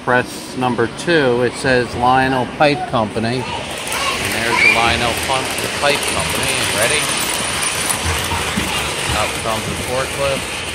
press number 2, it says Lionel Pipe Company. And there's the Lionel Pipe Company. Ready? Up comes the forklift.